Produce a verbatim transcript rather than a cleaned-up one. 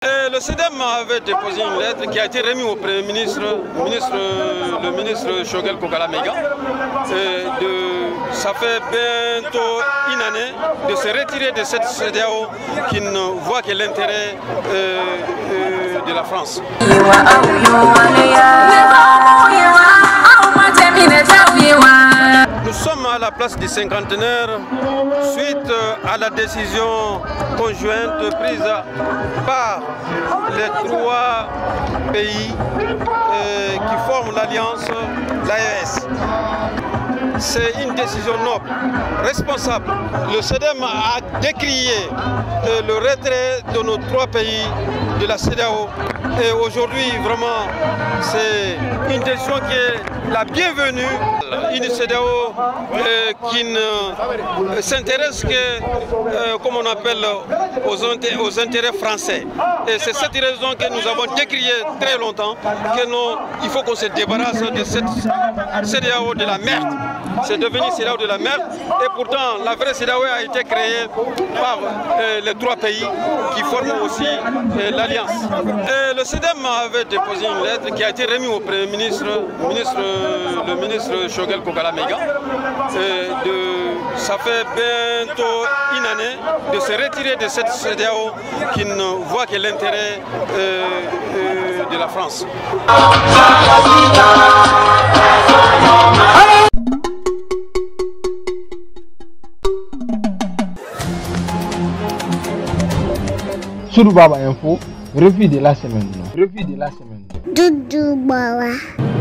Et le C D M avait déposé une lettre qui a été remise au Premier ministre, ministre le ministre Choguel Kokala Maiga. Ça fait bientôt une année de se retirer de cette C D A O qui ne voit que l'intérêt euh, euh, de la France. Nous sommes à la place du cinquantenaire suite à la décision conjointe prise par les trois pays euh, qui forment l'alliance, l'A E S. C'est une décision noble, responsable. Le C D M a décrié euh, le retrait de nos trois pays de la C D A O. Et aujourd'hui, vraiment, c'est une décision qui est la bienvenue. Une C D A O euh, qui ne s'intéresse que, euh, comme on appelle, aux, aux intérêts français. Et c'est cette raison que nous avons décrié très longtemps que nous, il faut qu'on se débarrasse de cette C D A O de la merde. C'est devenu C D A O de la merde. Et pourtant, la vraie C D A O a été créée par euh, les trois pays qui forment aussi euh, l'Alliance. Le C D M avait déposé une lettre qui a été remise au Premier ministre, ministre le ministre Choguel Kokala Maiga. Ça fait bientôt une année de se retirer de cette C D A O qui ne voit que l'intérêt euh, euh, de la France. Soudou Baba Info, revue de la semaine. Revue de la semaine. Doudou Baba.